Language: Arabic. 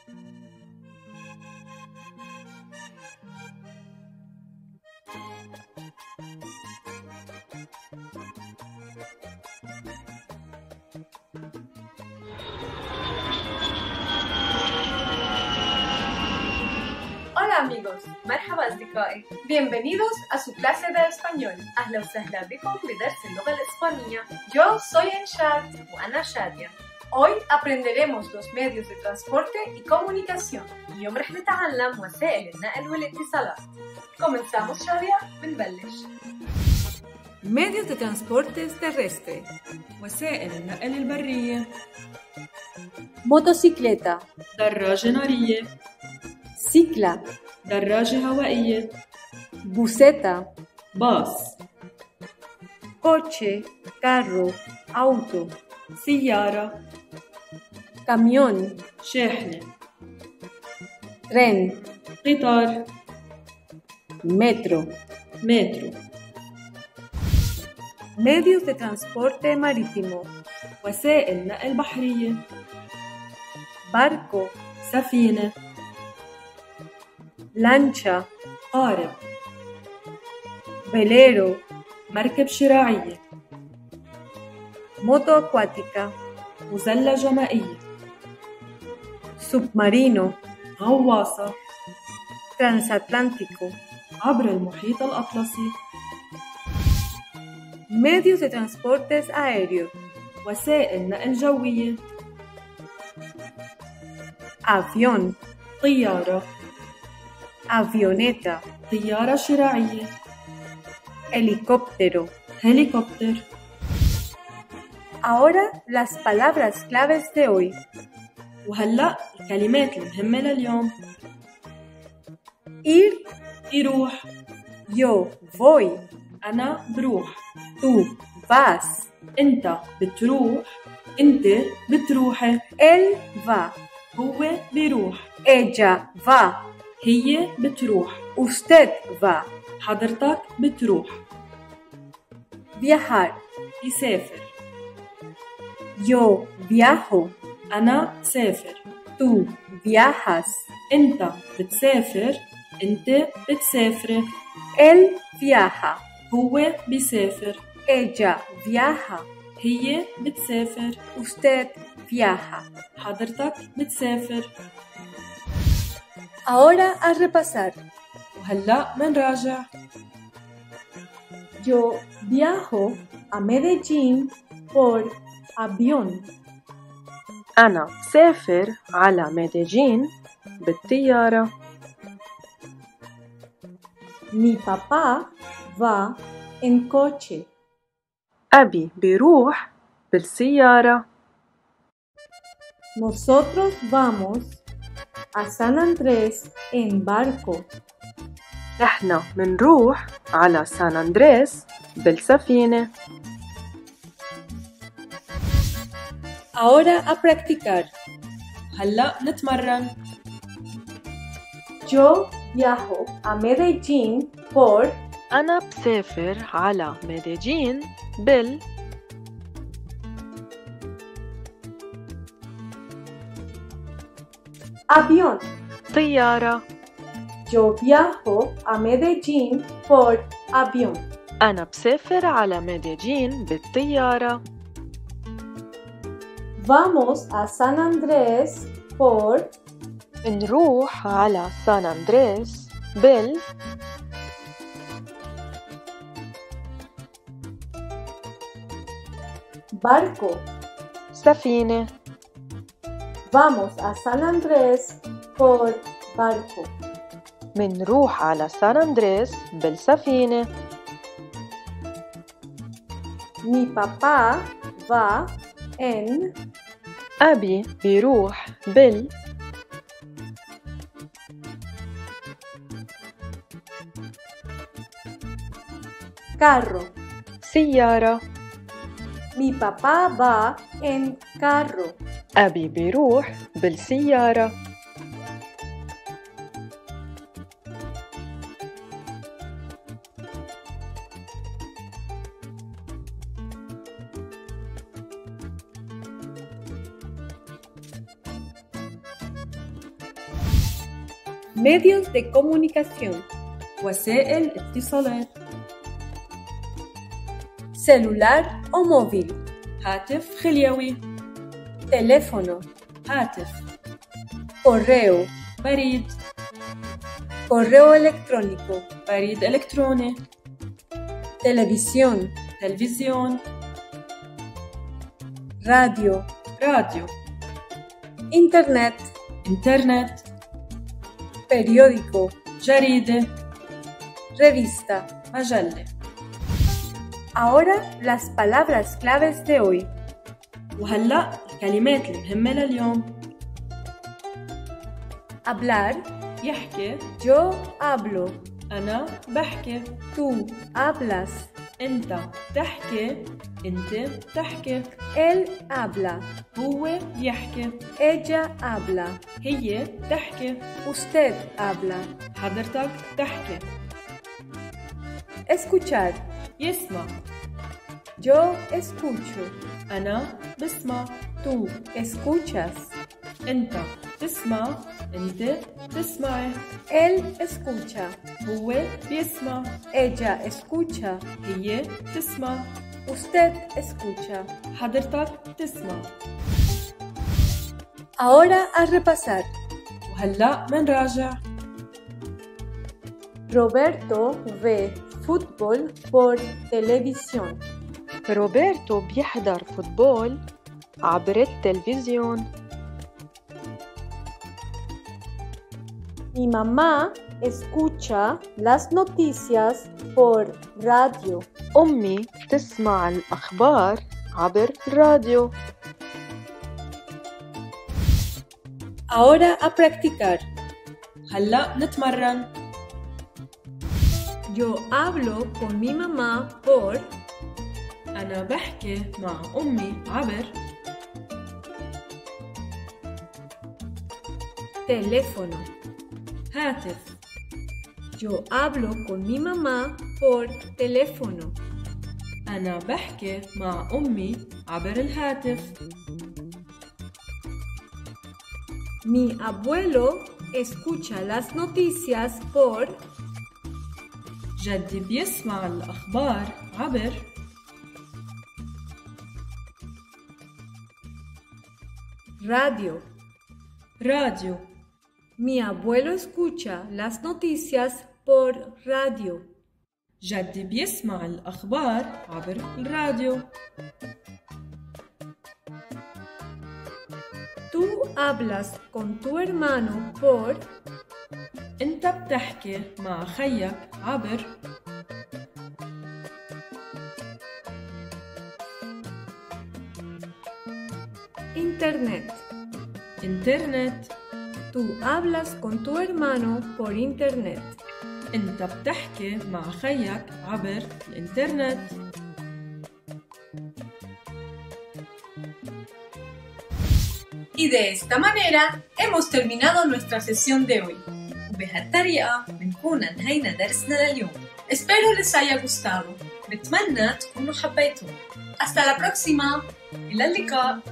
Hola amigos, مرحبا أصدقائي. Bienvenidos a su clase de español. أهلا وسهلا بكم بدرس اللغة الإسبانية. Yo soy Enshad وأنا شادية. Hoy aprenderemos los medios de transporte y comunicación. اليوم رح نتعلم وسائل النقل والاتصالات. Comenzamos شادية، بنبلش. Medios de transportes terrestres. وسائل النقل البرية. motocicleta, دراجة نارية. cicla, دراجة هوائية. buseta, باص. coche, carro, auto, سيارة. camión, شاحنة. tren, قطار. metro. مترو. Medios de transporte marítimo, وسائل نقل بحرية. barco, سفينة. lancha, قارب. velero, مركب شراعية. moto acuática, مزلجة مائية. submarino, غواصة. transatlántico. عبر المحيط الأطلسي. Medios de transportes aéreos, وسائل نقل جوية. avión, طيارة. avioneta, طيارة شراعية. helicóptero. هليكوبتر. Ahora las palabras claves de hoy. وهلأ الكلمات المهمة لليوم. Ir, يروح. yo voy, أنا بروح. tú vas, أنت بتروح. أنت بتروحي. él va, هو بيروح. ella va, هي بتروح. usted va. حضرتك بتروح. Viajar, يسافر. yo viajo, أنا سافر. tú viajas, أنت بتسافر. أنت بتسافري. él viaja, هو بيسافر. ella viaja, هي بتسافر. usted viaja. حضرتك بتسافر. Ahora a repasar. وهلأ منراجع. Yo viajo a Medellín por avión. أنا سافر على ميديجين بالطيارة. Mi papá va en coche. أبي بيروح بالسيارة. Nosotros vamos a San Andrés en barco. نحن منروح على سان أندريس بالسفينة. Ahora a practicar. هلأ نتمرن. Yo viajo a Medellín por أنا بسافر على ميديجين بال avión. طيارة. Yo viajo a Medellín por avión. أنا بسافر على ميديجين بالطيارة. Vamos a San Andrés por نروح على سان أندريس بال barco. سفينة. Vamos a San Andrés por barco. منروح على سان أندريس بالسفينة. Mi papá va en أبي بيروح بال carro. سيارة. Mi papá va en carro. أبي بيروح بالسيارة. medios de comunicación, وسائل اتصالات، celular o móvil, هاتف خليوي، teléfono, هاتف، correo, بريد، correo electrónico, بريد إلكتروني، televisión, تلفزيون، radio, راديو، internet, إنترنت، periódico, جريدة، revista. مجلة. Ahora las palabras claves de hoy. وهلأ الكلمات المهمة لليوم. Hablar, يحكي، yo hablo, أنا بحكي، tú hablas, أنت تحكي، أنت تحكي، él habla, هو يحكي، ella habla, هي تحكي، usted habla. حضرتك تحكي. Escuchar, يسمع، yo escucho, أنا بسمع، tú escuchas, أنت تسمع، أنت تسمعي، él escucha, هو بيسمع، ella escucha, هي تسمع، usted escucha. حضرتك تسمع. Ahora a repasar. وهلأ منراجع. Roberto ve fútbol por televisión. روبرتو بيحضر فوتبول عبر التلفزيون. Mi mamá escucha las noticias por radio. أمي تسمع الأخبار عبر الراديو. Ahora a practicar. هلأ نتمرن. Yo hablo con mi mamá por أنا بحكي مع أمي عبر teléfono. هاتف. Yo hablo con mi mamá por teléfono. أنا بحكي مع أمي عبر الهاتف. Mi abuelo escucha las noticias por جدي بيسمع الأخبار عبر radio. راديو. Mi abuelo escucha las noticias por radio. جدي بيسمع الأخبار عبر الراديو. Tú hablas con tu hermano por أنت بتحكي مع خيك عبر internet. إنترنت. Tú hablas con tu hermano por internet. أنت بتحكي مع خيك عبر الإنترنت. Y de esta manera hemos terminado nuestra sesión de hoy. وبهالطريقة الطريقة بنكون انهينا درسنا لليوم. espero les haya gustado. بتمنى تكونوا حبيتوه. hasta la próxima. إلى اللقاء.